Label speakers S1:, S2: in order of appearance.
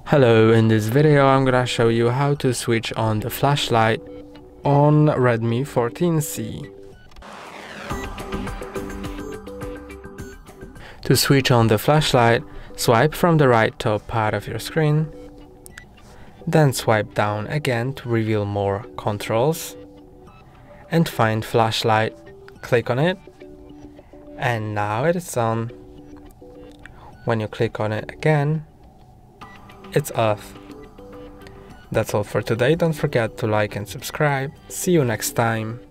S1: Hello, in this video I'm gonna show you how to switch on the flashlight on Redmi 14C. To switch on the flashlight, swipe from the right top part of your screen, then swipe down again to reveal more controls, and find flashlight. Click on it, and now it is on. When you click on it again, it's off. That's all for today. Don't forget to like and subscribe. See you next time.